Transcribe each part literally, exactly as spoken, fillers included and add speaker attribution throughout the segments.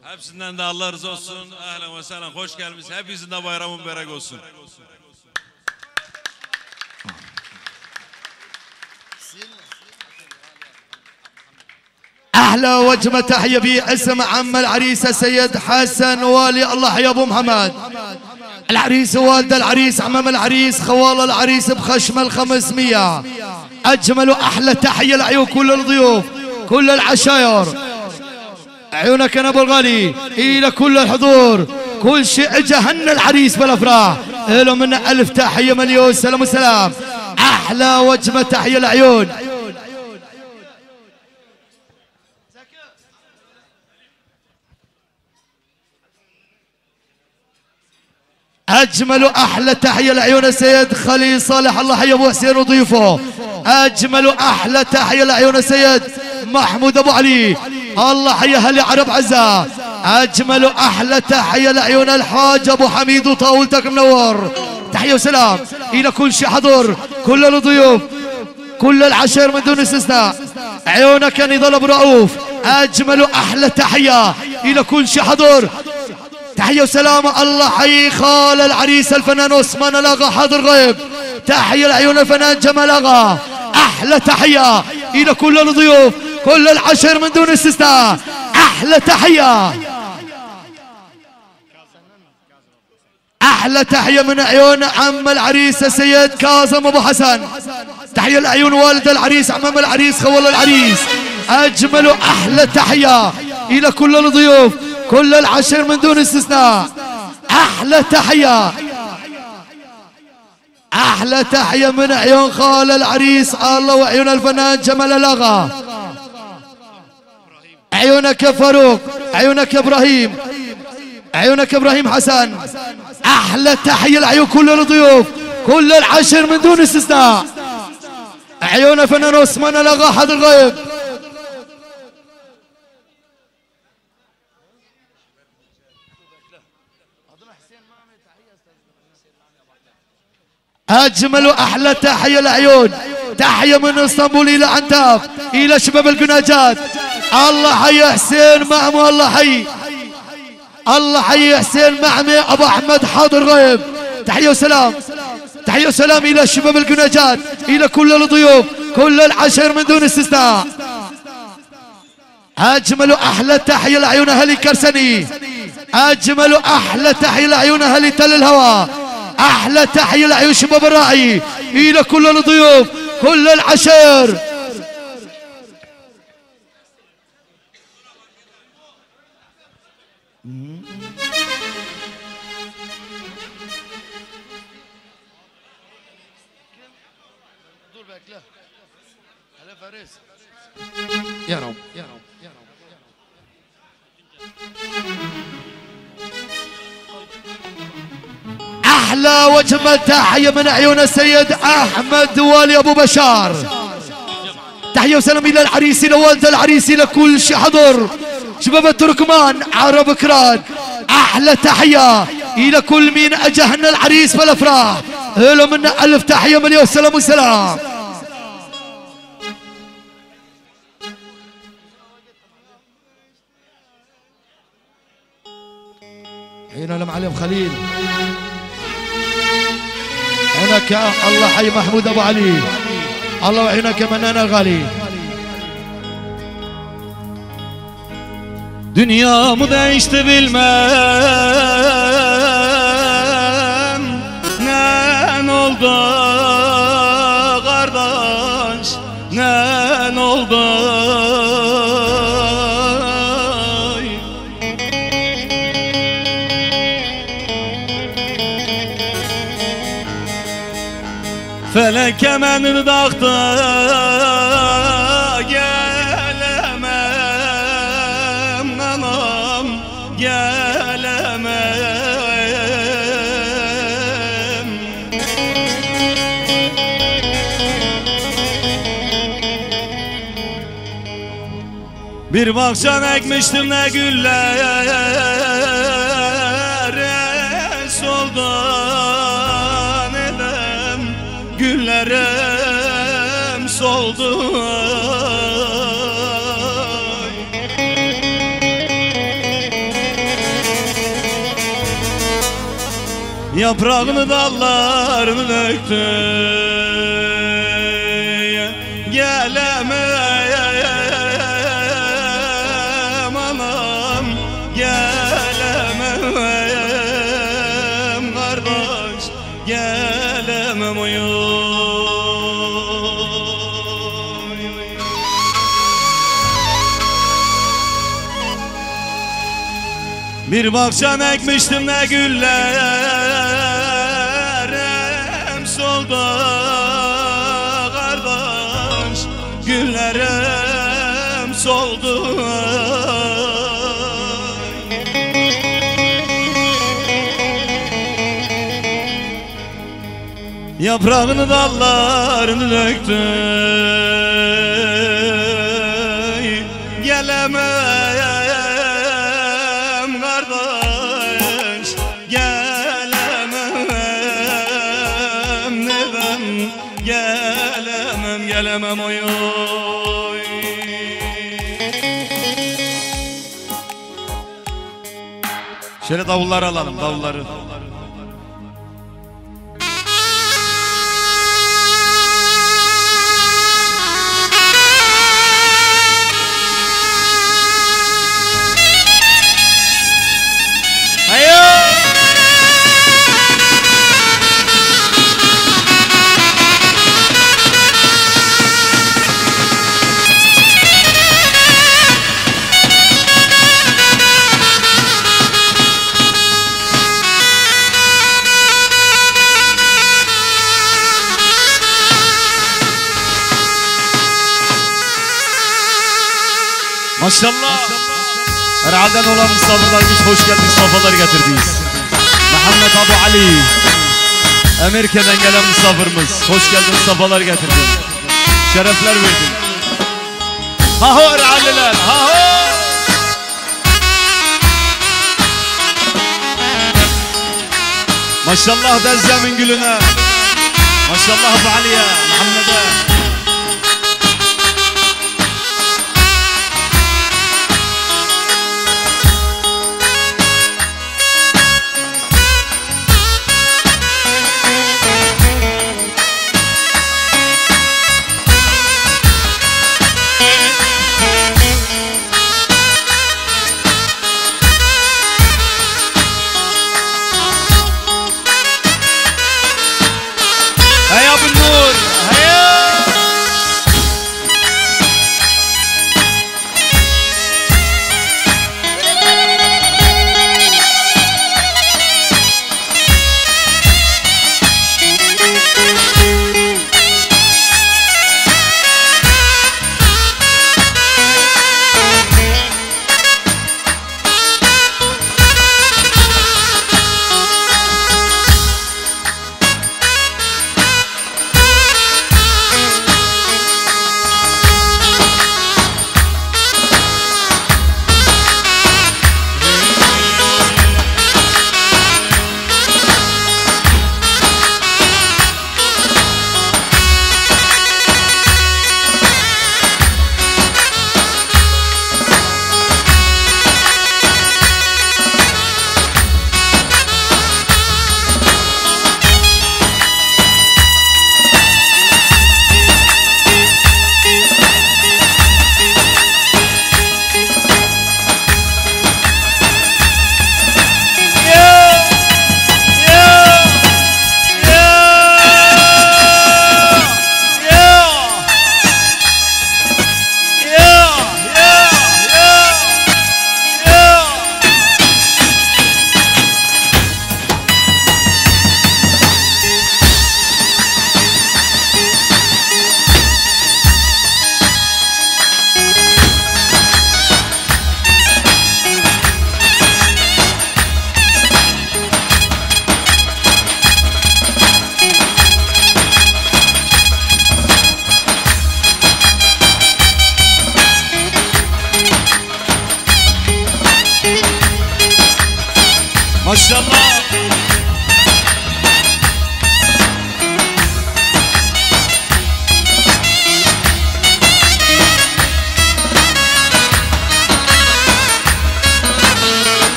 Speaker 1: Hepsinden de Allah razı olsun. Ahlen ve sehlen. Hoş geldiniz. Hepinizin de bayramı mübarek olsun.
Speaker 2: أحلى وجبة تحية باسم عم العريس سيد حسن والي الله يا أبو محمد. العريس والد العريس عمام العريس خوال العريس بخشمة الخمسمية. أجمل وأحلى تحية لعيون كل الضيوف كل العشاير. عيونك يا أبو الغالي إلى كل الحضور كل شيء جهنم العريس بالأفراح له من ألف تحية مليون سلام وسلام. أحلى وجبة تحية لعيون. أجمل وأحلى تحية لعيون السيد خليل صالح الله حي أبو حسين وضيوفه. أجمل وأحلى تحية لعيون السيد محمود أبو علي الله حي أهل عرب عزة. أجمل وأحلى تحية لعيون الحاج أبو حميد وطاولتك منور. تحية وسلام إلى كل شيء حضور كل الضيوف كل العشائر من دون استثناء. عيونك يا نضال أبو رؤوف. أجمل وأحلى تحية إلى كل شيء حضور. تحية وسلامة الله حي خال العريس الفنان عثمان الأغا حاضر غيب. تحية لعيون الفنان جمال أغا. أحلى تحية إلى كل الضيوف كل العشر من دون استثناء. أحلى تحية أحلى تحية من عيون عم العريس السيد كاظم أبو حسن. تحية لعيون والد العريس عمام العريس خوال العريس. أجمل وأحلى تحية إلى كل الضيوف كل العشر من دون استثناء. أحلى تحية أحلى تحية من عيون خال العريس الله وعيون الفنان جمال الأغا. عيونك يا فاروق عيونك يا إبراهيم عيونك يا إبراهيم حسن. أحلى تحية لعيون كل الضيوف كل العشر من دون استثناء. عيون الفنان عثمان الأغا حاضر غيب. أجمل وأحلى تحية لعيون. تحية من اسطنبول إلى عنتاب إلى شباب القناجات. الله حي حسين معمي الله حي الله حي حسين معمي أبو أحمد حاضر غيب. تحية وسلام تحية وسلام إلى شباب القناجات إلى كل الضيوف كل العشر من دون استثناء. أجمل وأحلى تحية لعيون أهل كرسني. أجمل وأحلى تحية لعيون أهل تل الهوى. أحلى تحية لعيون شباب الراعي إلى كل الضيوف كل العشائر. يا رب يا رب يا رب. أحلى وجبة تحية من عيون السيد أحمد والي أبو بشار. تحية وسلام إلى العريس إلى والد العريس إلى كل شيء حضر شباب التركمان عرب كراد. أحلى تحية إلى كل مين أجهنا العريس بالأفراح له منا ألف تحية مليون سلام وسلام. هنا لمعلم خليل. عينك الله حي محمود ابو علي الله وعينك منان الغالي.
Speaker 3: Dünyamı değişti bilmem ne oldu kardeş ne oldu. Felek kemenini taktı gelemem anam gelemem. Bir bahçem ekmiştim ne güller soldu güllerim soldu. Yaprağını dallarını döktü. Gelemem anam, gelemem kardeş, gelemem oyun. Bir bahçem ekmiştim ne güller hem soldu kardeş, güllerim soldu. Yaprağını dallarını döktü. Gelemem kardeş, gelemem neden, gelemem gelemem oy oy. Şöyle davulları alalım, davulları.
Speaker 2: Maşallah. Herhalden olan misafirlerimiz hoş geldiniz, safalar getirdiniz. Muhammed Abu Ali, Amerika'dan gelen misafirimiz, hoş geldiniz, safalar getirdin. Şerefler verdin. Ha ho Erhaliler, ha ho. Maşallah Dezzemin gülüne. Maşallah Abu Ali'ye, Muhammed'e. Maşallah.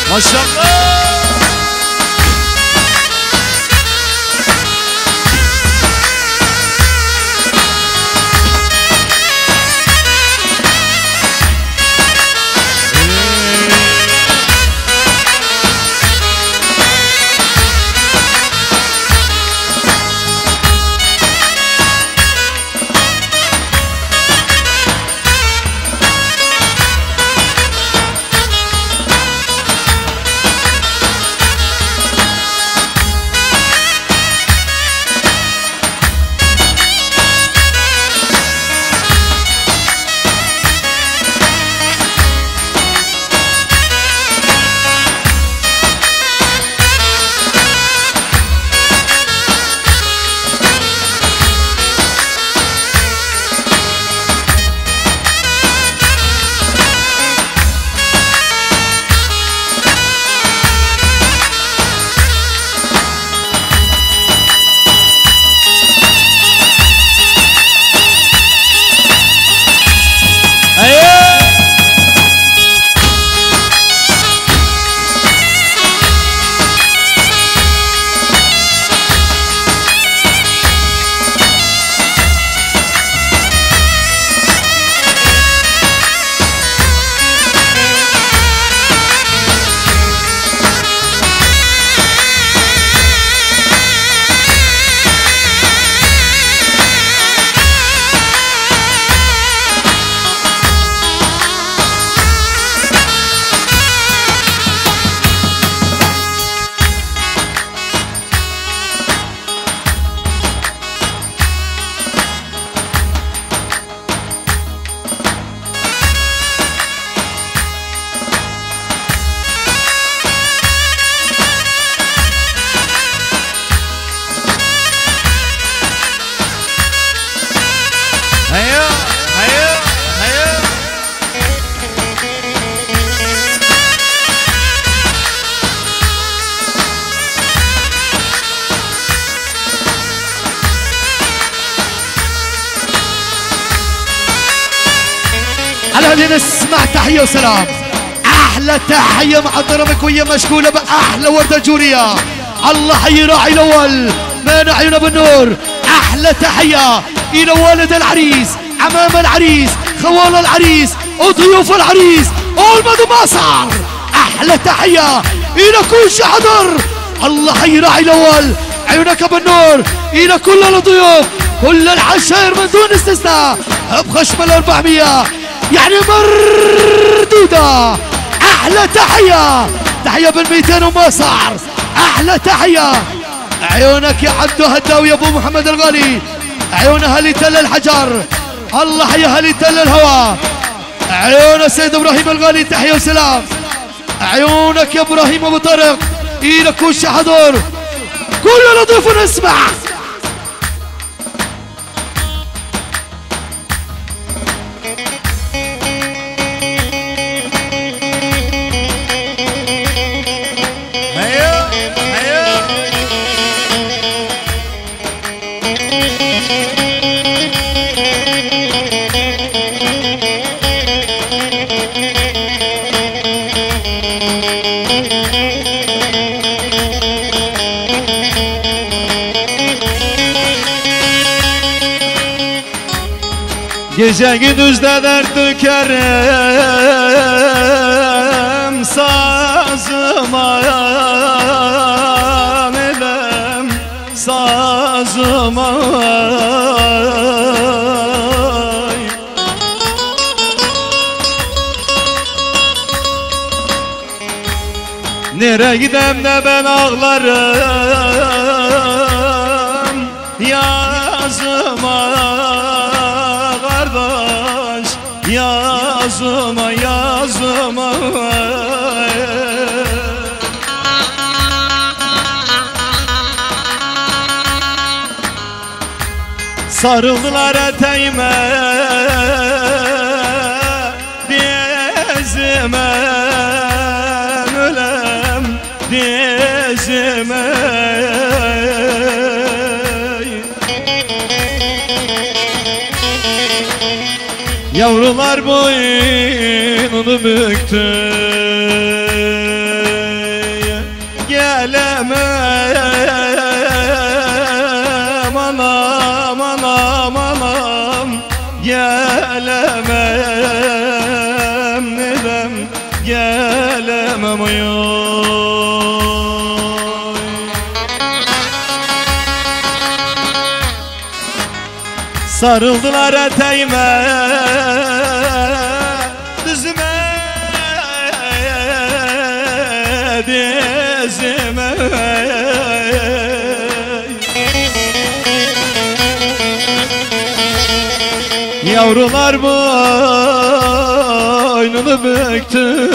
Speaker 3: ما شاء الله.
Speaker 2: على نسمع تحية وسلام. أحلى تحية مع ضربك ويا مشغولة بأحلى وردة جورية. الله حي راعي الأول من عيونه بالنور. أحلى تحية إلى والد العريس، عمام العريس، خوال العريس، وضيوف العريس والمدو مصر. أحلى تحية إلى كل شي حضر. الله حي راعي الأول عيونك بالنور. إلى كل الضيوف كل العشائر من دون استثناء بخشم الأربعمية يعني مردودة. أحلى تحية تحية بالميتين ومصر. أحلى تحية عيونك يا عبدو هداوي يا أبو محمد الغالي. عيون أهلي تل الحجر. الله حي أهلي تل الهوى. عيون السيد إبراهيم الغالي تحية وسلام. عيونك يا إبراهيم أبو طارق إلى كل شي حضور. كل لطيف نسمع.
Speaker 3: Gece gündüzde dert dökerim sazıma elem sazıma. Nereye gidem de ben ağlarım yazıma kardeş, yazıma yazıma. Sarıldılar eteğime dizime ölem dizime. Yavrular boynunu büktü لمم anam anam anam gelemem neden gelemem oy. Sarıldılar eteğime dizime dizime yavrular boynunu büktü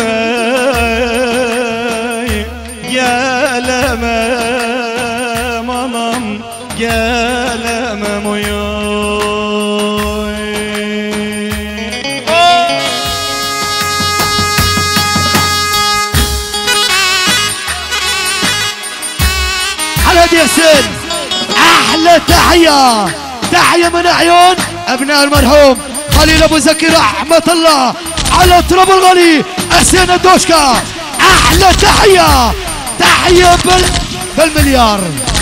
Speaker 3: gelemem anam gelemem oy.
Speaker 2: ياسين احلى تحيه تحيه من عيون ابناء المرحوم خليل ابو زكي رحمه الله على تراب الغالي حسين الدوشكا. احلى تحيه تحيه بال... بالمليار.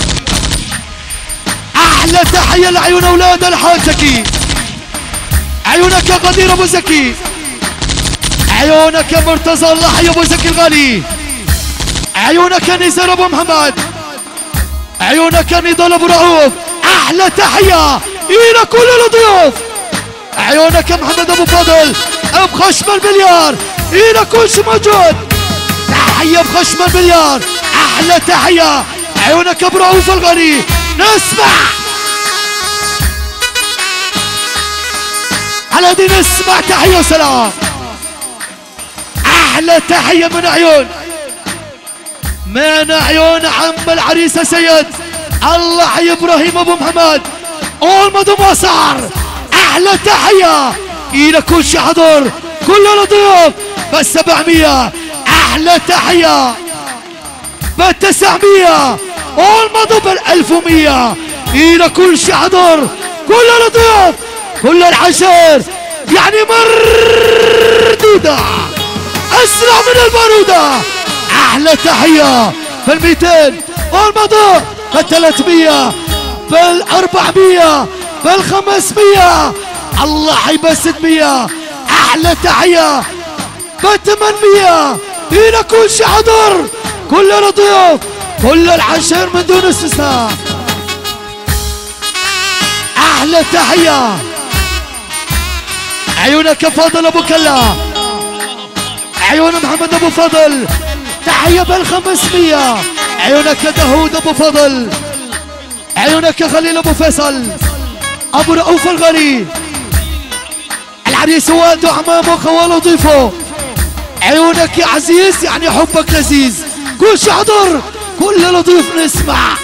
Speaker 2: احلى تحيه لعيون اولاد الحاج زكي. عيونك يا قدير ابو زكي، عيونك يا مرتضى الله يا ابو زكي الغالي، عيونك يا نزار ابو محمد، عيونك يا نضال ابو رؤوف. احلى تحيه الى كل الضيوف. عيونك يا محمد ابو فضل بخشم المليار الى كل شيء موجود. تحيه بخشم المليار. احلى تحيه عيونك يا ابو رؤوف الغني. نسمع على دي نسمع تحيه وسلام. احلى تحيه من عيون من عيون عم العريس سيد الله حي ابراهيم ابو محمد والمدو مصر. احلى تحيه الى كل شي حضور كل الضيوف بالسبعمية. احلى تحيه بالتسعمية والمدو بالالف ومية الى كل شي حضور كل الضيوف كل العشر يعني مردوده اسرع من البارودة. احلى تحيه بالميتين والموضوع بالثلاثمية بالاربعمية بالخمسمية الله حيبقى ستمية. احلى تحيه بالثمانمية الى كل شي حضر كل الضيوف كل العشر من دون استثناء. احلى تحيه عيونك فاضل ابو كلا، عيون محمد ابو فضل. تحيه بالخمسمية عيونك يا داوود ابو فضل، عيونك يا خليل ابو فيصل ابو رؤوف الغني. العريس والده وعمامه وخواله وضيفه. عيونك يا عزيز يعني حبك لذيذ. كل شي حضر كل الضيوف نسمع.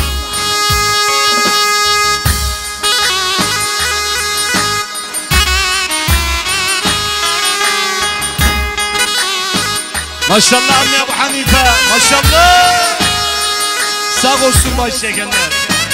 Speaker 3: ما شاء الله عمي ابو حنيفه ما شاء الله. Sağ olsun baş çekenler.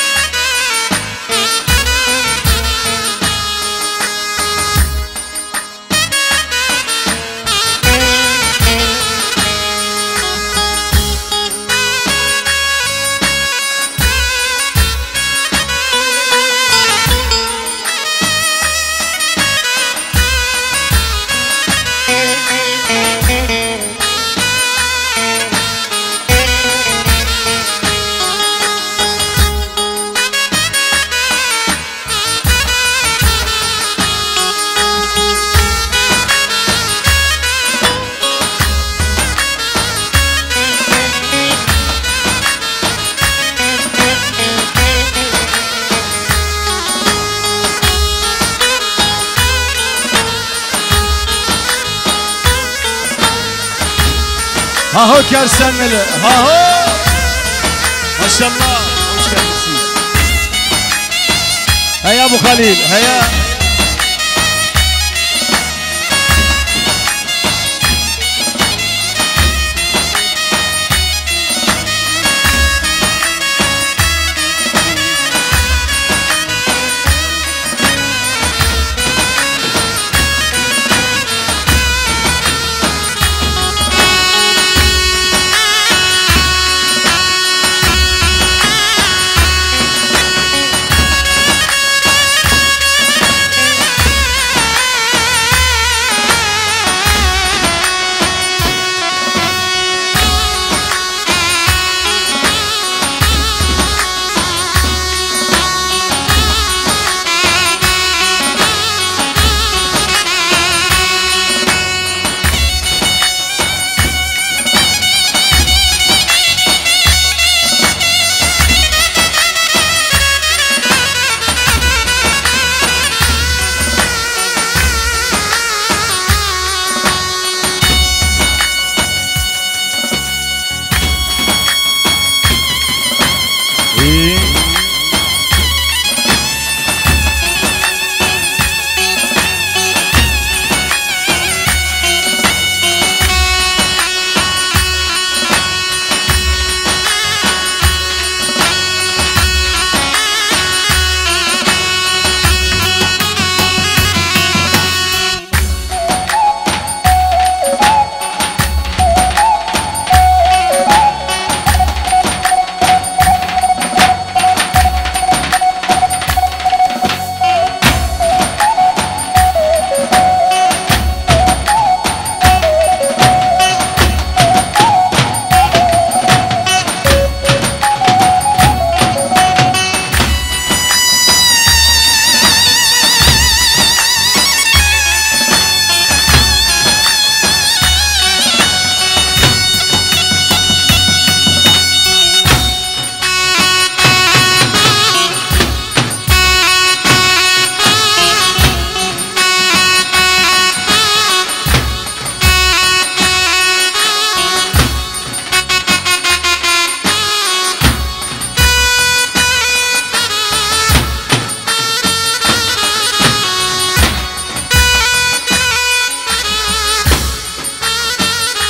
Speaker 3: Ha ho kersenmeli. Ha ho. Maşallah. Hoş geldiniz. Heya bu Halil. Heya.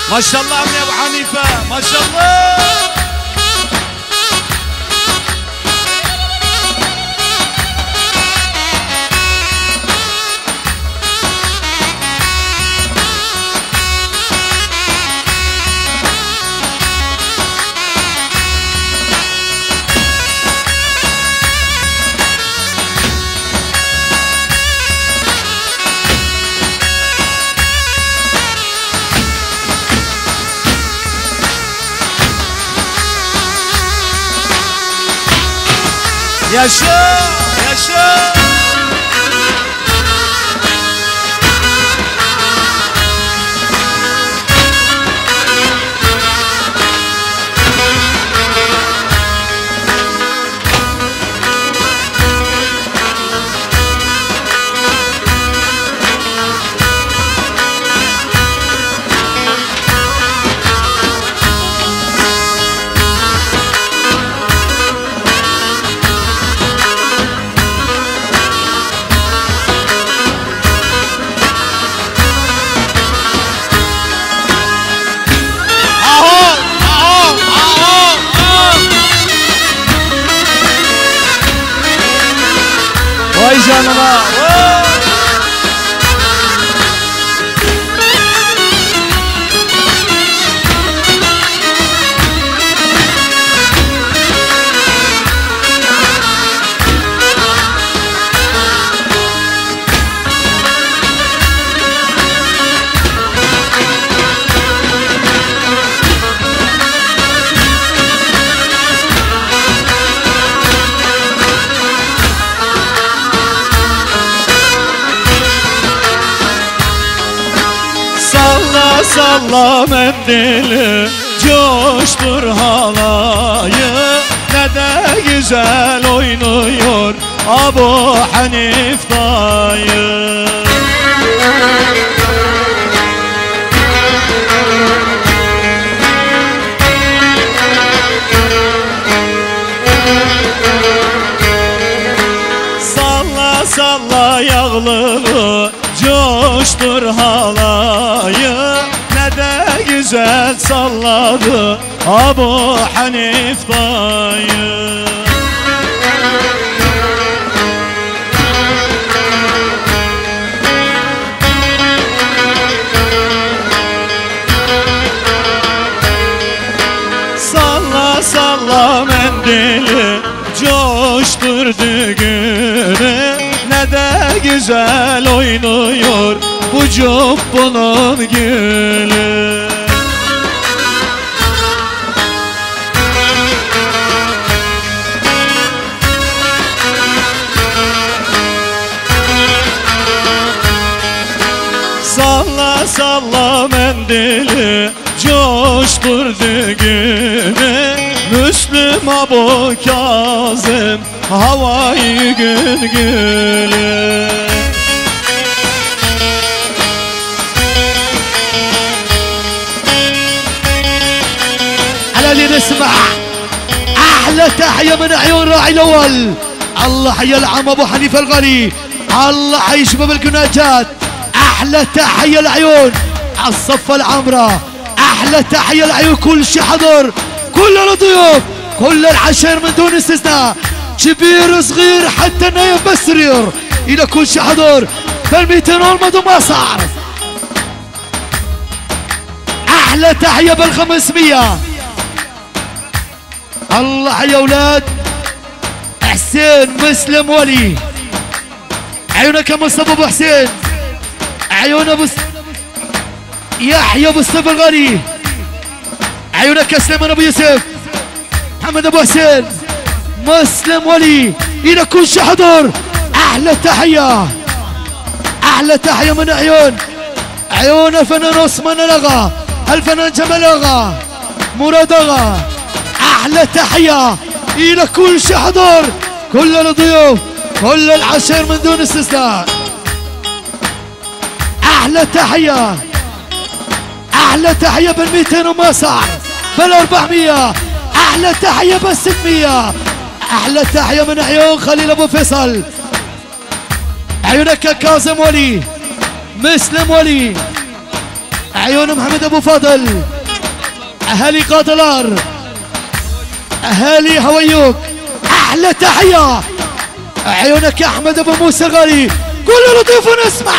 Speaker 3: ما شاء الله عمي ابو حنيفه ما شاء الله. يا شو يا شو وای جانما salla mendili, coştur halayı, ne de güzel oynuyor Abu Hanif dayı. Salla salla yağlığı, coştur halayı, ne de güzel salladı Abu Hanif dayı. Salla salla mendili, coştur düğünü, ne de güzel oynuyor bu cubbunun gülü. Salla salla mendili, coştur düğünü, Müslüm Abu Kazım havayı gülgülü.
Speaker 2: على اللي نسمع احلى تحيه من عيون راعي الاول. الله حي العم ابو حنيفه الغني، الله حي شباب القناجات. احلى تحيه العيون على الصفه العمراء، احلى تحيه العيون كل شي حضر، كل الضيوف، كل العشائر من دون استثناء، كبير صغير حتى النايم بالسرير، الى كل شي حضر بالميتين والمدو ما صار. احلى تحيه بالخمسمية. الله يا اولاد حسين مسلم ولي، عيونك يا مصطفى ابو حسين، عيون ابو س... يحيى ابو الصف الغني، عيونك يا سليمان ابو يوسف، محمد ابو حسين، مسلم ولي، الى كل شي حضور. احلى تحيه، احلى تحيه من عيون عيون الفنان عثمان الاغا، الفنان جمال اغا، مراد اغا. احلى تحيه الى كل شي حضور، كل الضيوف، كل العشائر من دون استثناء. احلى تحيه، احلى تحيه بالميتين وما صار، بالاربعمية، احلى تحيه بالستمية. احلى تحيه من عيون خليل ابو فيصل، عيونك يا كاظم ولي، مسلم ولي، عيون محمد ابو فاضل، اهالي قادلار، اهالي هويوك، احلى تحيه. عيونك يا احمد ابو موسى غالي، كل لطيف ونسمع.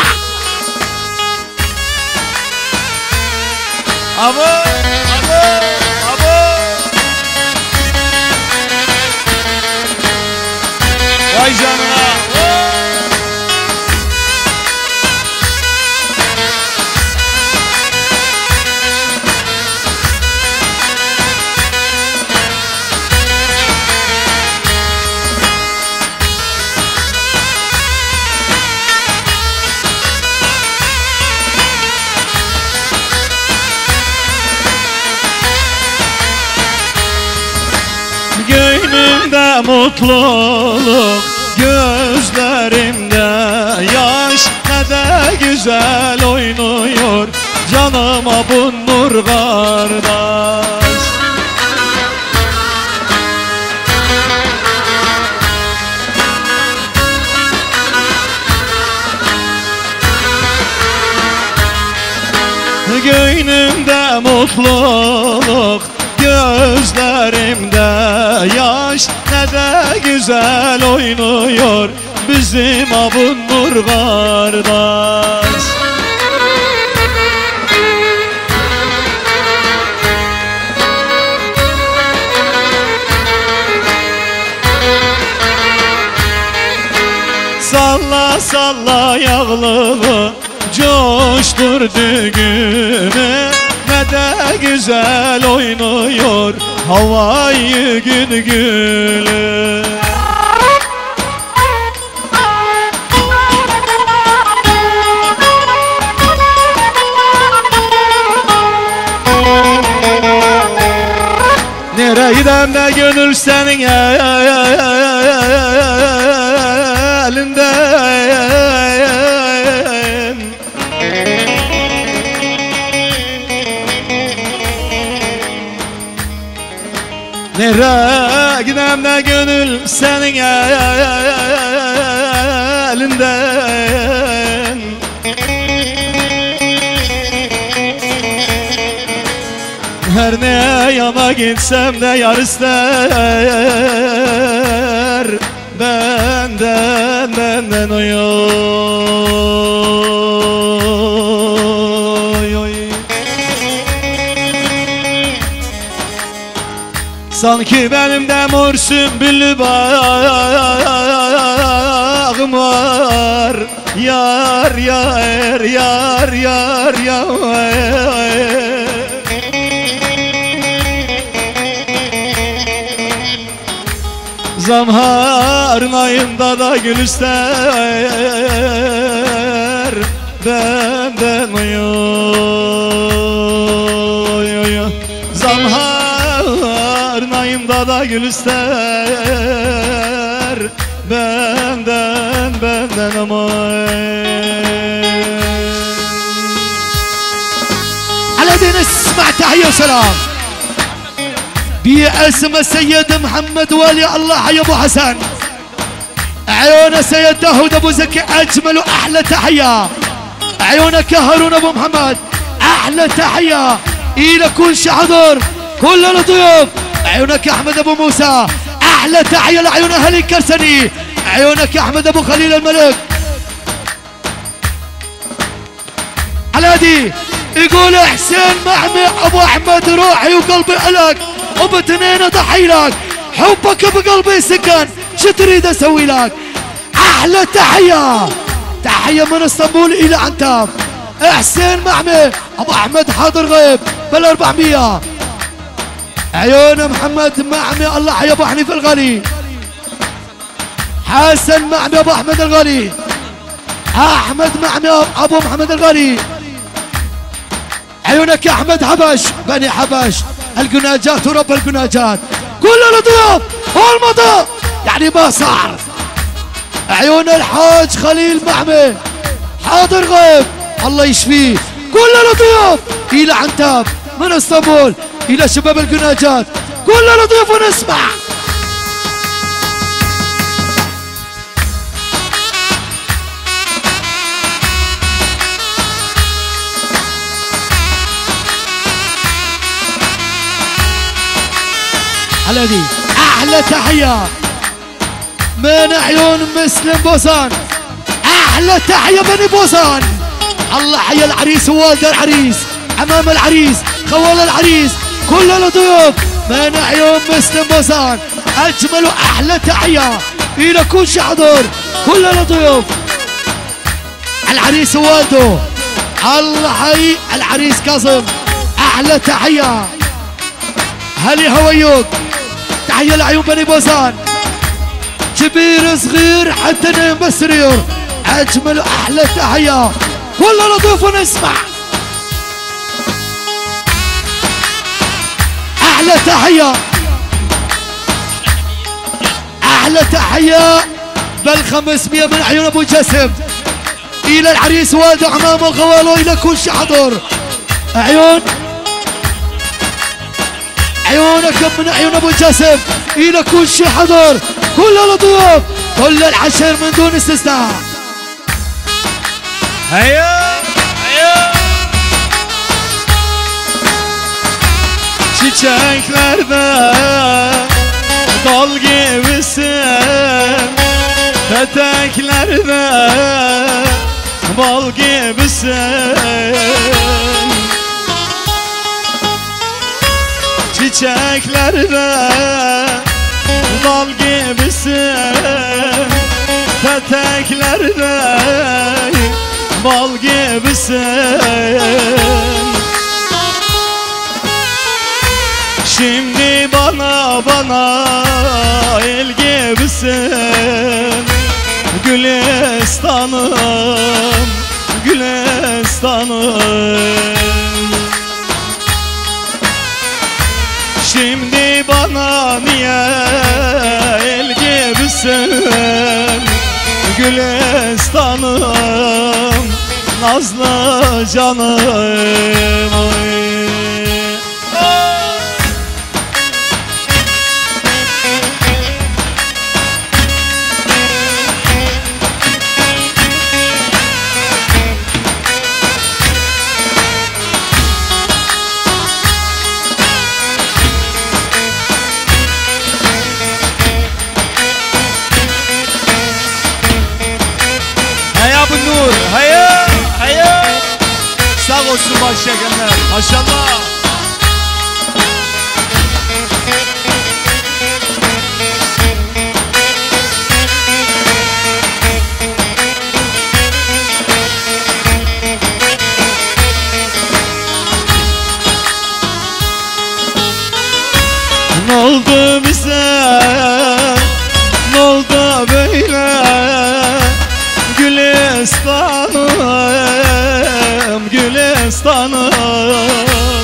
Speaker 3: ابو ابو ابو vay canına. Gönlümde mutluluk, gözlerimde yaş, ne de güzel oynuyor canıma bu nur kardeş. Gönlümde mutluluk, gözlerimde yaş, ne de güzel oynuyor bizim abun nur kardeş. Salla salla yağlığı, coştur düğümü, ne de güzel oynuyor havayı gün gülü. Nereye gidem de gönül senin elinden. Nereye gidem de gönül senin elinden. Her ne yana gitsem de yar ister benden, benden oy oy oy. Sanki benim de mor sümbüllü bağım var. Yar yar yar yar yar. Zamharın ayında da gül ister benden oy oy oy. Zamharın ayında da gül ister benden, benden aman.
Speaker 2: الذين اسمع تحية وسلام باسم السيد محمد ولي الله يا ابو حسن. عيون السيد داود ابو زكي اجمل واحلى تحيه. عيونك يا هارون ابو محمد احلى تحيه الى كل حضور كل الضيوف. عيونك يا احمد ابو موسى احلى تحيه لعيون اهل الكرسني. عيونك يا احمد ابو خليل الملك. الهادي يقول حسين محمي ابو احمد روحي وقلبي الك وبتنين اضحي لك، حبك بقلبي سكن، شو تريد اسوي لك؟ احلى تحيه تحيه من اسطنبول الى عنتاب. حسين محمي ابو احمد حاضر غيب بالاربعمية. عيون محمد محمي الله حي ابو حنيفه الغالي. حسن محمي ابو احمد الغالي. احمد محمي ابو محمد الغالي. عيونك يا احمد حبش بني حبش القناجات ورب القناجات كل الضيوف والمضى يعني ما صار. عيون الحاج خليل محمي حاضر غيب الله يشفيه. كل الضيوف الى عنتاب من اسطنبول الى شباب القناجات كل الضيوف ونسمع. على دي احلى تحيه من عيون مسلم بوسان. احلى تحيه بني بوسان. الله حيا العريس ووالد العريس، امام العريس، خوال العريس، كل الضيوف من عيون مسلم بوسان. اجمل واحلى تحيه الى كل شي حضور، كل الضيوف، العريس ووالده. الله حي العريس كاظم. احلى تحيه هلي هويوك. تحيه لعيون بني بوسان، كبير صغير حتى نايم بالسرير. اجمل واحلى تحيه كل الضيوف ونسمع. احلى تحيه احلى تحيه بل خمسمية من عيون ابو جسم الى العريس والده عمامه وخواله، الى كل شي حضور. عيون عيونكم من عيون ابو جسم الى كل شي حضور، كل الضيوف، كل العشر من دون استثناء.
Speaker 3: هيا هيا çiçeklerde dal gibisin, peteklerde bal gibisin. Çiçeklerde dal gibisin, peteklerde bal gibisin. Şimdi bana bana el gibisin, Gülistan'ım, Gülistan'ım. Şimdi bana niye el gibisin, Gülistan'ım, nazlı canım. Oy. Hayır, hayır. Sağ olsun başşekenler. Maşallah. Ne oldu bize? Ne oldu böyle? Gülistan'ım, Gülistan'ım.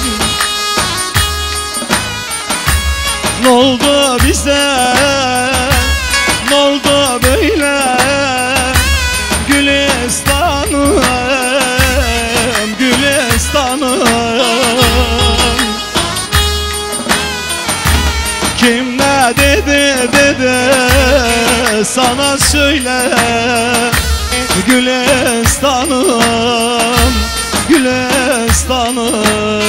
Speaker 3: Ne oldu bize? Ne oldu böyle? Gülistan'ım, Gülistan'ım. Kim ne dedi dedi sana söyle, Gülistan'ım, Gülistan'ım.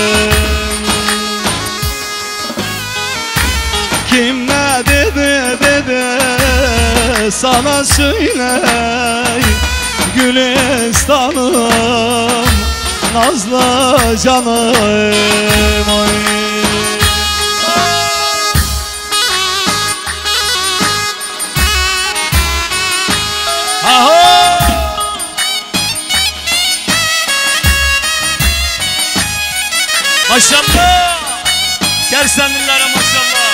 Speaker 3: Kim ne dedi dedi sana söyle, Gülistan'ım, nazlı canım. Oy. Maşallah, Kersenlilere maşallah.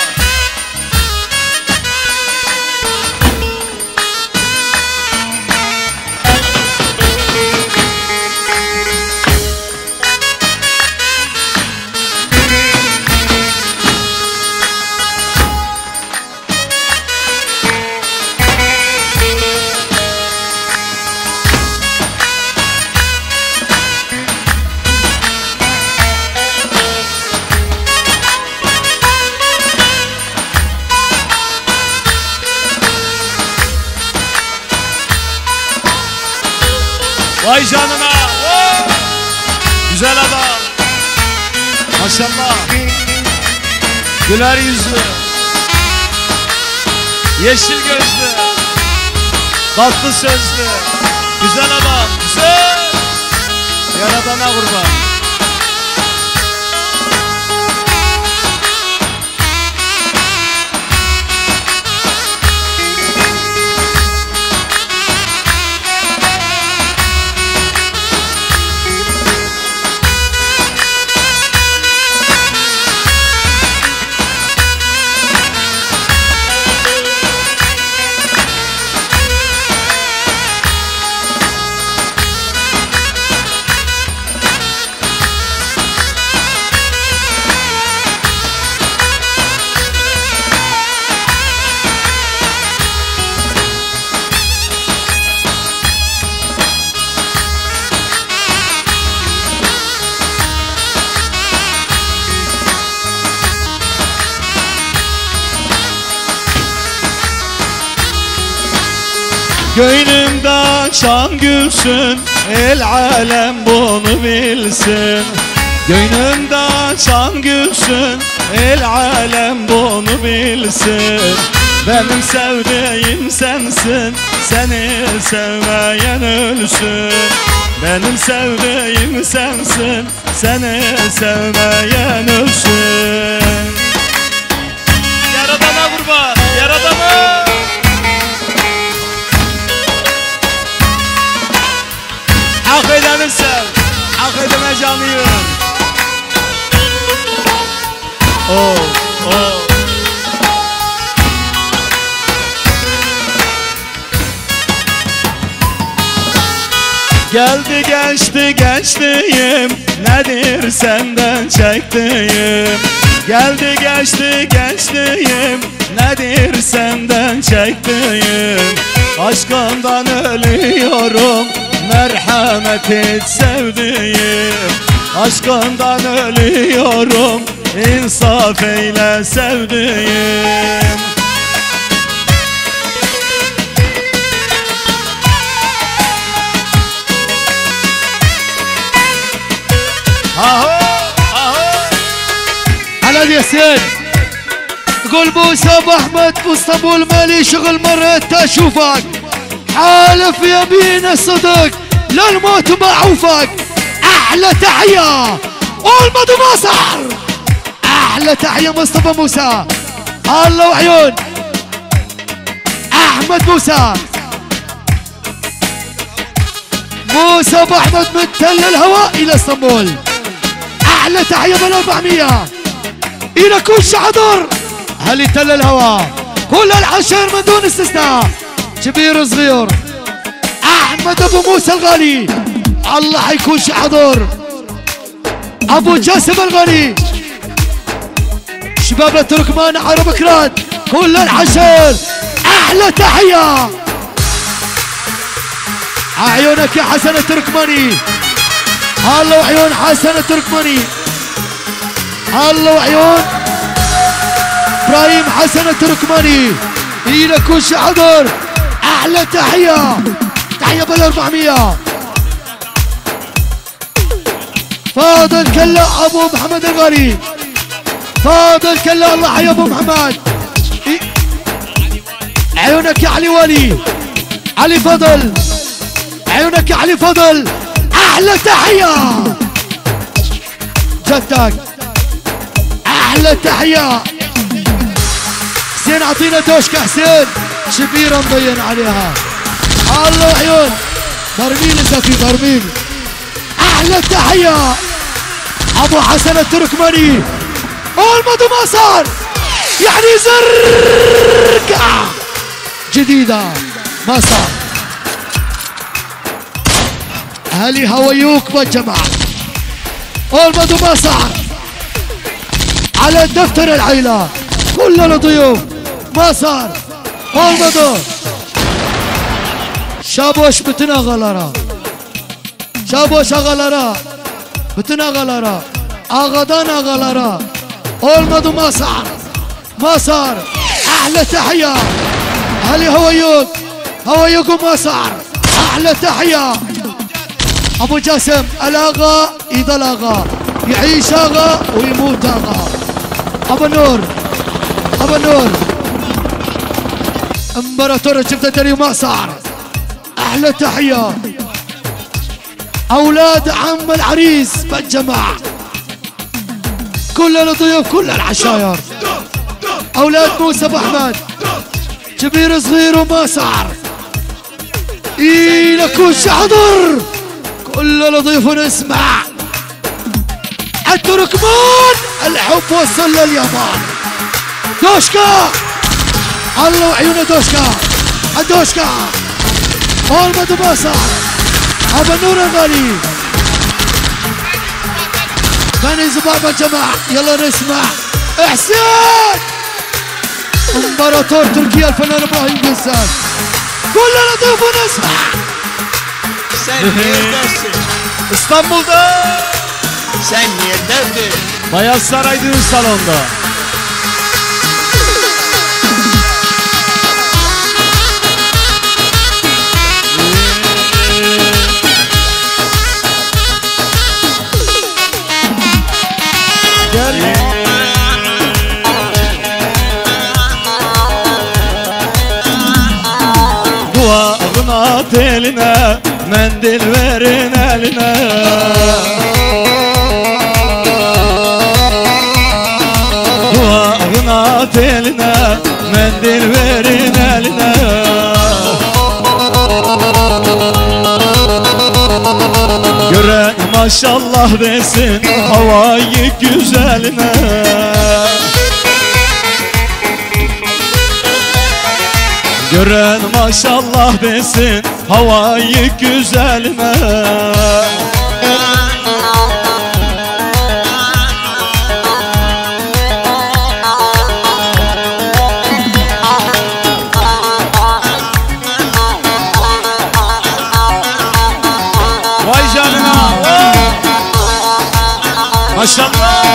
Speaker 3: Vay canına. Oh! Güzel adam. Maşallah. Güler yüzlü. Yeşil gözlü, tatlı sözlü, güzel adam, güzel. Yaradana kurban. Göynümden şan gülsün, el alem bunu bilsin. Göynümden şan gülsün, el alem bunu bilsin. Benim sevdiğim sensin, seni sevmeyen ölsün. Benim sevdiğim sensin, seni sevmeyen ölsün. Yaradana kurban, yaradana. Hak edeni sev, hak edene canıyım. Oh, oh. Geldi geçti gençliğim, nedir senden çektiğim? Geldi geçti gençliğim, nedir senden çektiğim? Aşkından ölüyorum, merhamet et sevdiğim. Aşkından ölüyorum, insaf eyle sevdiğim. Aho aho
Speaker 2: على اليسار قول بوسى ابو احمد باسطنبول مالي شغل مرة اشوفك حالف يمين الصدق للموت معوفك. احلى تحية اولمد مصر، احلى تحية مصطفى موسى. الله وعيون احمد موسى، موسى ابو احمد من تل الهواء الى اسطنبول. احلى تحية بال أربعمية الى كل حضر هل تل الهواء، كل العشر من دون استثناء، كبير صغير. احمد ابو موسى الغالي الله حيكون حضور. ابو جاسم الغالي، شباب التركمان عرب كراد، كل العشر احلى تحية. عيونك يا حسن التركماني، الله وعيون حسن التركماني، الله وعيون ابراهيم حسن التركماني الى كل حضر. احلى تحية، تحية بال أربعمية. فاضل كلا ابو محمد الغالي، فاضل كلا الله حي ابو محمد. عيونك يا علي والي، علي فضل، عيونك يا علي فضل. احلى تحية جدك، احلى تحية. حسين اعطينا دوشكة حسين، شبيرة مضين عليها. الله عيون برميل زكي برميل. احلى تحية ابو حسن التركماني، اولمد ما صار يعني زرقة جديدة ما صار. اهلي هويوك بالجماعة، اولمد ما صار على دفتر العيلة كل الضيوف ما صار. اولمد شابوش بتنا غلرا، شابوش غلرا بتنا غلرا، اغدان غلرا. اولمد ما صار ما صار. احلى تحية اهلي هويوك، هويوك ما صار. احلى تحية ابو جاسم الاغا يضل اغا، يعيش اغا ويموت اغا. ابو نور، ابو نور امبراطور شفت تري ما صار. احلى تحية اولاد عم العريس بالجماع، كل الضيوف كل العشاير، اولاد موسى ابو احمد كبير صغير وما صار. اي لكوش حضر كل الضيوف نسمع. التركمان الحب وصل لليابان. دوشكا الله وعيونه دوشكا الدوشكا احمد باصر ابو النور الغالي بني زبابة جماعة. يلا نسمع احسان امبراطور تركيا الفنان ابراهيم قسان. كلنا ضيوف ونسمع.
Speaker 3: İstanbul'da
Speaker 4: Sen neredeydin?
Speaker 3: Beyaz Saray düğün salonunda. Gel. Duvarın at eline, mendil verin eline. Duvarın at eline, mendil verin eline. Gören maşallah desin havayı güzeline. Gören maşallah desin havayı güzeline. Vay canına, maşallah.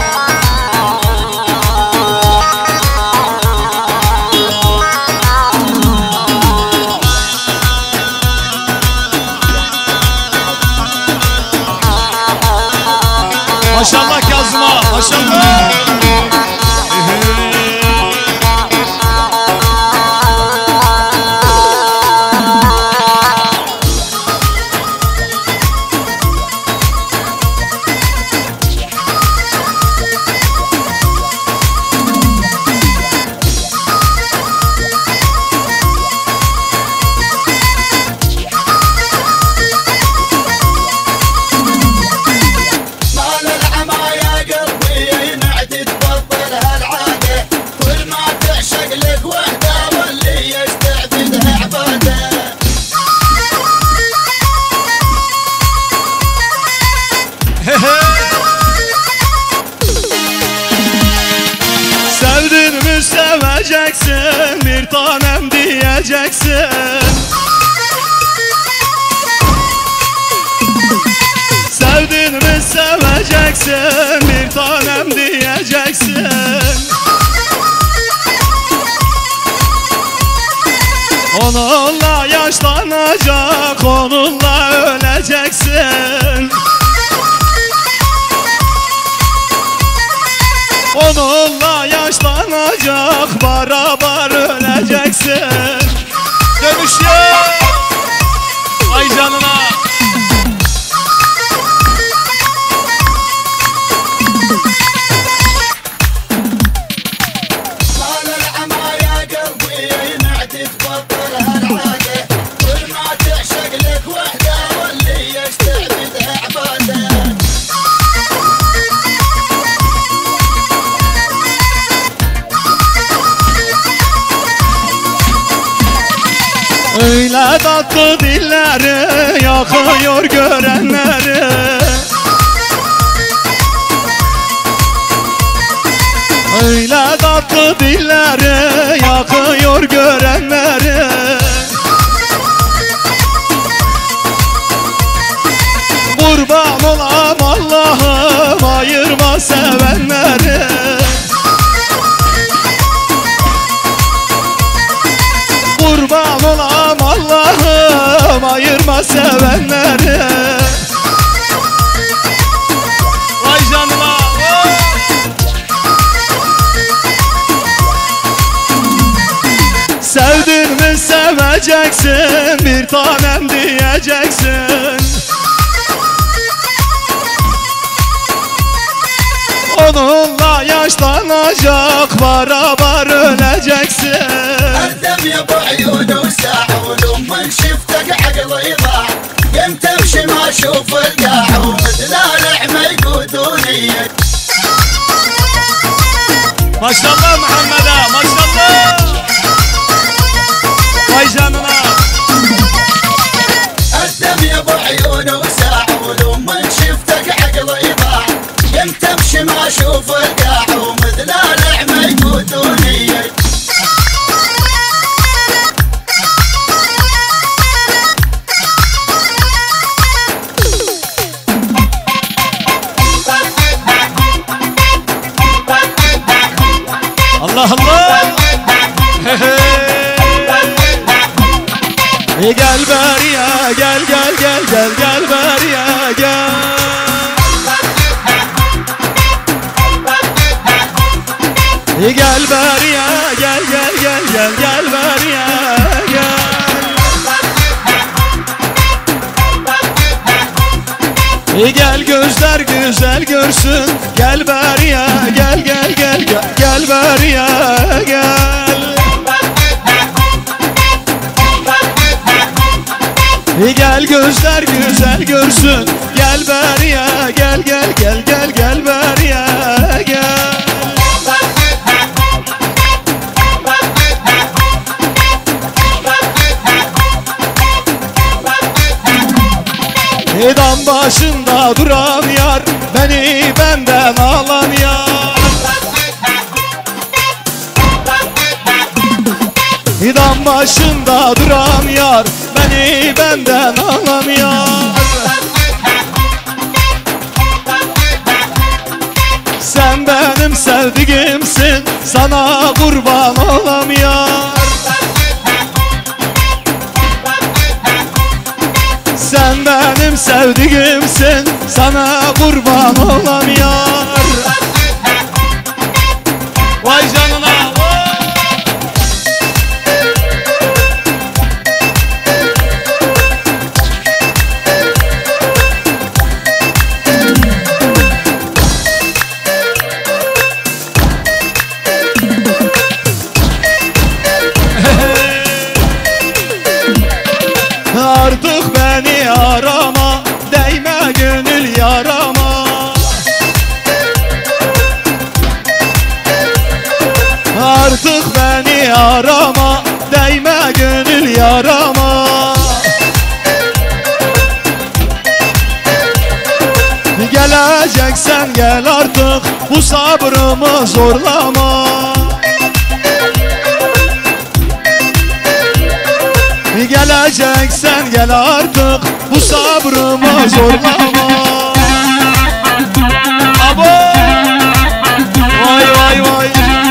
Speaker 3: Maşallah Kazım'a, maşallah. Sevdin mi seveceksin, bir tanem diyeceksin. Sevdin mi seveceksin, bir tanem diyeceksin. Onunla yaşlanacak, onunla öleceksin. Onunla yaşlanacak, beraber öleceksin. Dönüş yok. Ay canına. Öyle tatlı dilleri yakıyor görenleri. Öyle tatlı dilleri yakıyor görenleri. Kurban olam Allah'ım ayırma sevenleri. Kurban olam Allah'ım ayırma sevenleri. Vay canına. Sevdim diyeceksin, bir tanem diyeceksin. Onunla yaşlanacak, beraber öleceksin.
Speaker 4: الدم يا ابو عيون وساع ولما شفتك عقلي ضاع قمت امشي ما اشوف القاع ومثل العمى يقودوني.
Speaker 3: Maşallah Muhammed'e, maşallah. Vay canına.
Speaker 4: الدم يا ابو عيون وساع ولما شفتك عقلي ضاع قمت امشي ما اشوف القاع ومثل العمى يقودوني.
Speaker 3: Allah Allah. E gel beriye, gel gel gel gel gel beriye gel. E gel beriye, gel gel gel gel gel beriye gel. E gel gözler güzel görsün, gel beriye, gel gel gel gel gel beriye gel. E gel gözler güzel görsün, gel beriye, gel gel gel gel gel beriye gel. Dam başında duran yar, beni benden alan yar. Dam başında duran yar, beni benden alan yar. Sen benim sevdiğimsin, sana kurban olam yar. Sen benim sevdiğimsin, sana kurban olam yar. Vay canına. Artık beni arama, değme gönül yarama. Artık beni arama, değme gönül yarama. Geleceksen gel artık, bu sabrımı zorlama. Geleceksen gel artık, bu sabrımı zorlama. Abo! Vay vay vay.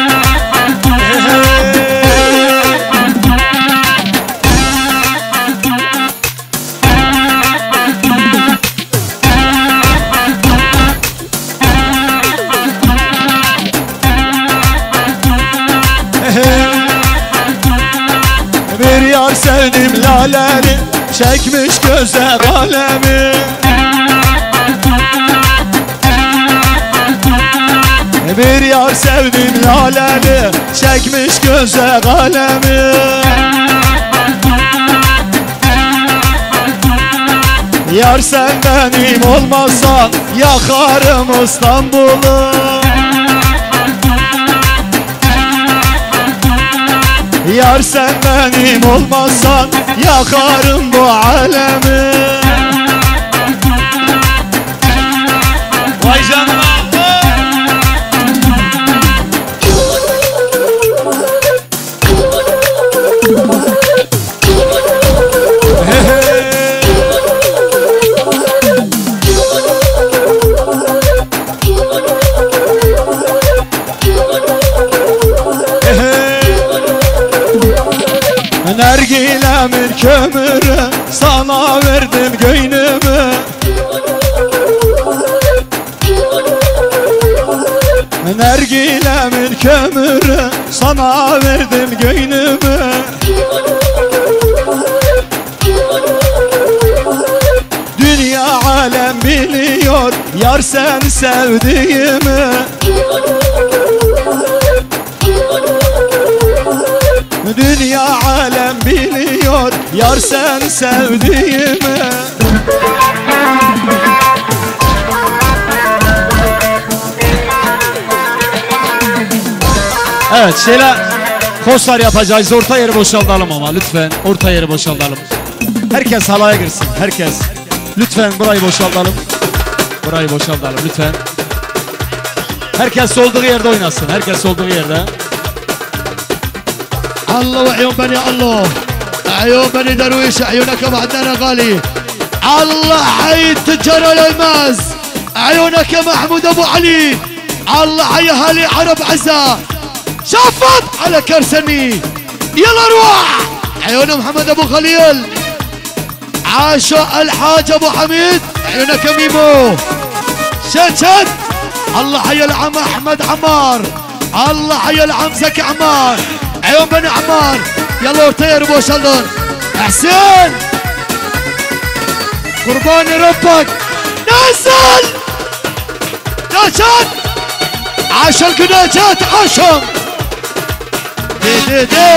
Speaker 3: Bir yar sevdim laleni, çekmiş göze kalemi. Bir yar sevdim laleni, çekmiş göze kalemi. Yar sen benim olmazsan, yakarım İstanbul'u. Yar sen benim olmazsan, yakarım bu alemi. Vay canına. Nergilemin kömürü, sana verdim göynümü. Nergilemin kömürü, sana verdim göynümü. biliyor yar sen sevdiğimi. Dünya alem biliyor yar sen sevdiğimi. Evet şeyler koslar yapacağız, orta yeri boşaltalım ama lütfen orta yeri boşaltalım. Herkes halaya girsin, herkes. Lütfen burayı boşaltalım. Burayı boşaltalım lütfen. Herkes olduğu yerde oynasın, herkes olduğu yerde.
Speaker 2: الله وعيون بني الله، عيون بني درويش، عيونك بعدنا غالي. الله حي التجار الالماس، عيونك يا محمود ابو علي. الله حي اهالي عرب عزا، شفط على كرسني. يلا روح عيون محمد ابو خليل، عاشو الحاج ابو حميد، عيونك يا ميمو. شد شد. الله حي العم احمد عمار، الله حي العم زكي عمار، عيون بني عمار. يلا ارتير بوشلدون. حسين قرباني ربك، نزل نجات. عاش القناجات عاشهم. دي دي دي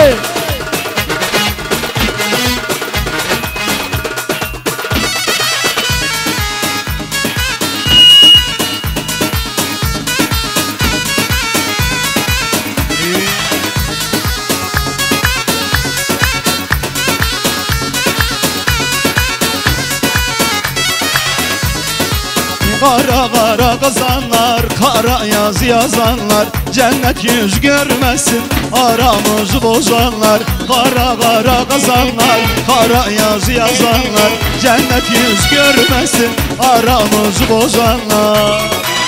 Speaker 3: Kara kara kazanlar, kara yaz yazanlar, cennet yüz görmesin aramızı bozanlar. Kara kara kazanlar, kara yaz yazanlar, cennet yüz görmesin aramızı bozanlar.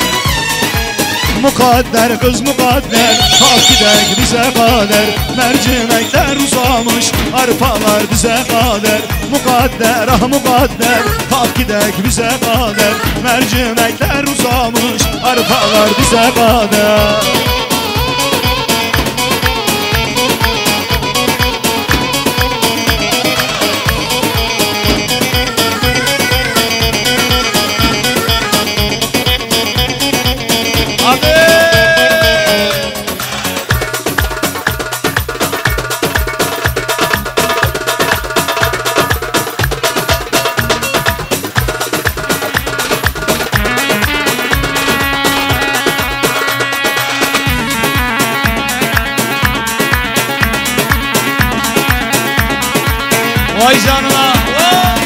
Speaker 3: Mukadder kız mukadder, kalk gidek bize kader. Mercimekler uzamış, arpalar bize kader. Mukadder ah mukadder, kalk gidek bize kader. Mercimekler uzamış, arpalar bize kader. Vay canına. Vay.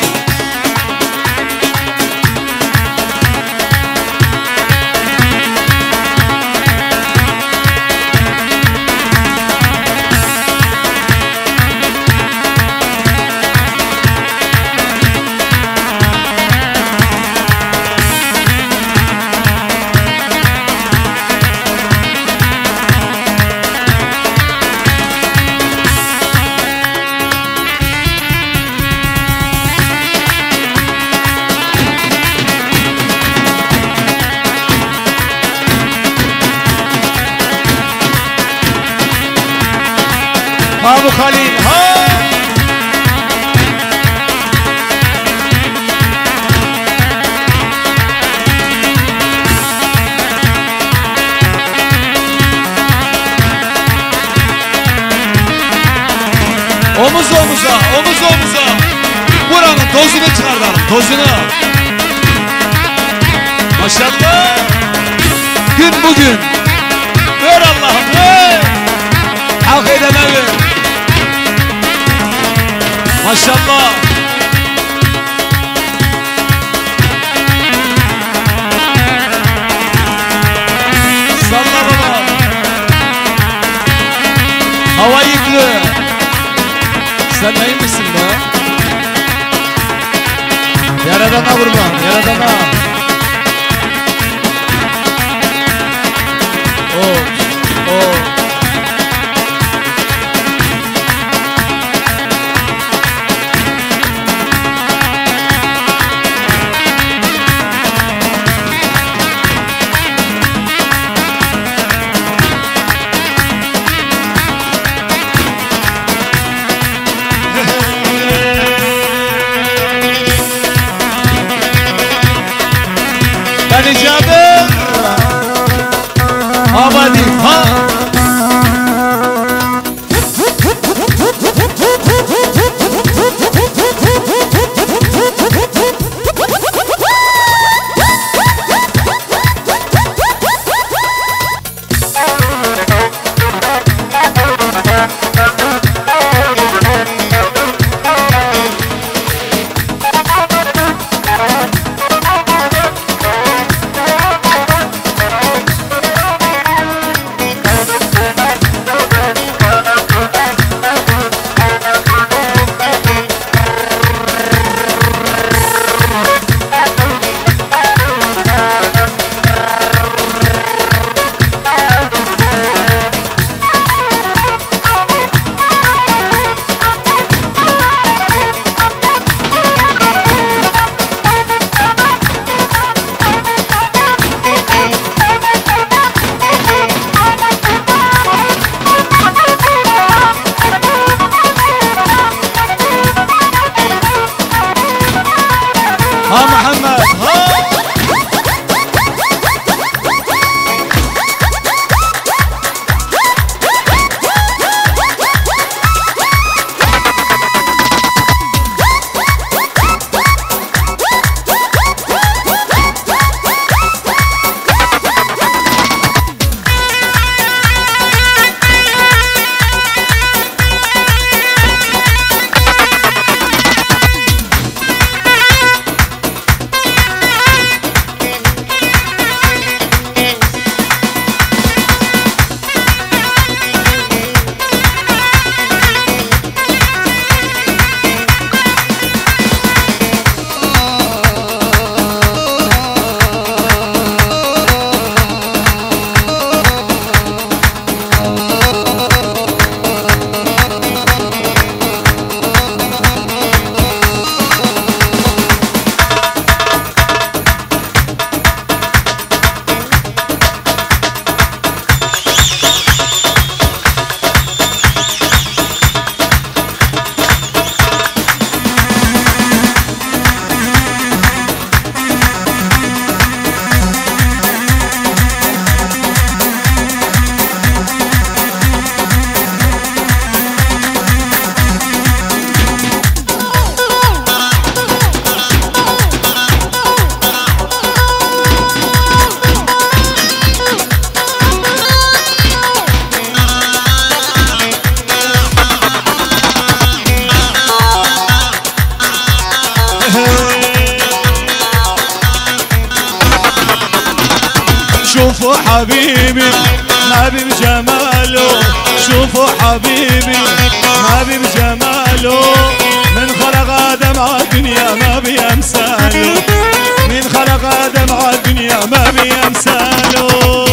Speaker 3: Abu Halil ha. Omuz omuza, omuz omuza. Buranın tozunu çıkartalım, tozunu. Maşallah. Gün bugün. Ver Allah'ım, ver. Hak edene ver. Maşallah. Salla baba. Hava yüklü. Sen neyin misin be? Yaradana kurban, yaradana. Oh, oh. شوفوا حبيبي ما بجماله شوفوا حبيبي ما بجماله من خلق آدم عالدنيا ما بيمثاله من خلق آدم عالدنيا ما بيمثاله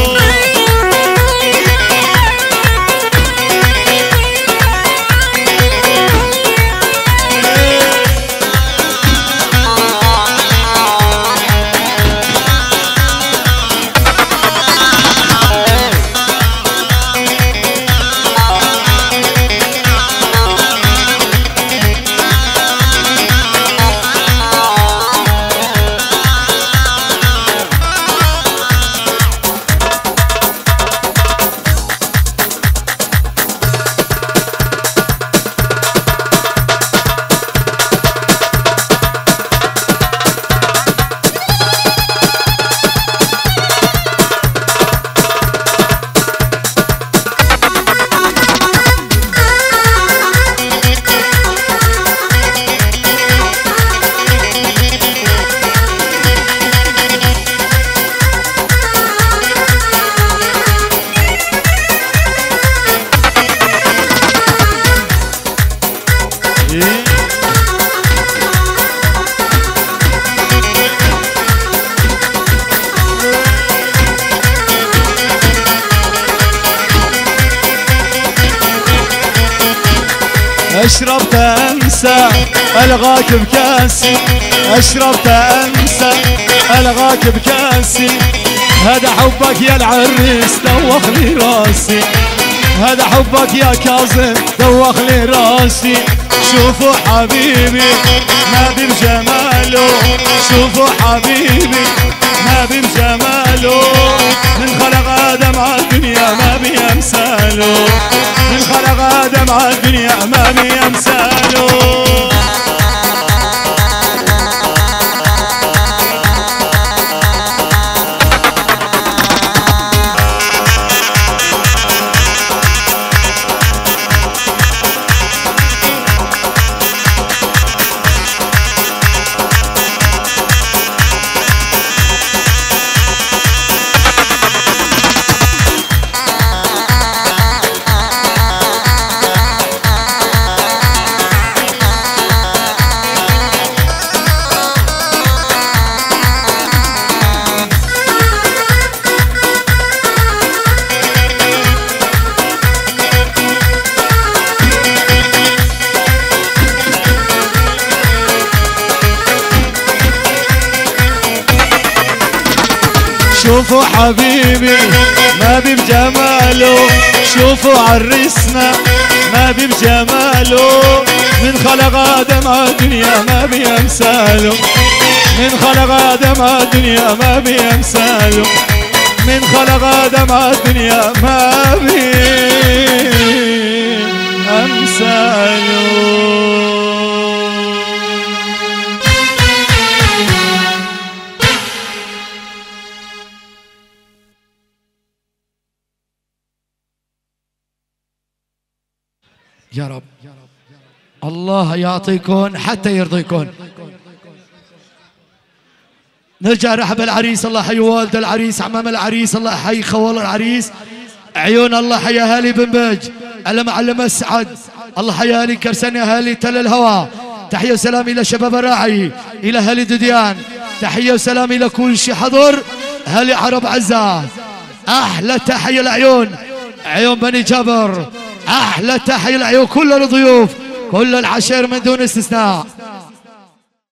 Speaker 3: اشربت انسى الغاك بكاسي اشربت انسى الغاك بكاسي هذا حبك يا العريس دوخ لي راسي هذا حبك يا كاظم دوخ لي راسي شوفوا حبيبي ما بجماله شوفوا حبيبي ما بجماله من خلق آدم عالدنيا ما بيمثاله من خلق آدم عالدنيا ما بيمثاله شوفوا حبيبي ما بجماله شوفوا عرسنا ما بجماله من خلق آدم عالدنيا ما بيمثاله من خلق آدم عالدنيا ما بيمثاله من خلق آدم عالدنيا ما بيمثاله.
Speaker 2: يا رب الله يعطيكم حتى يرضيكم. نرجع رحب العريس الله حي والد العريس عمام العريس الله حي خوال العريس عيون الله حي اهالي بن بج على معلم السعد الله حي اهالي كرسان اهالي تل الهوى تحيه وسلام الى شباب الراعي الى اهالي دديان تحيه وسلام الى كل شي حضر اهالي عرب عزة احلى تحيه العيون عيون بني جابر احلى تحيه العيون كل الضيوف كل العشائر من دون استثناء.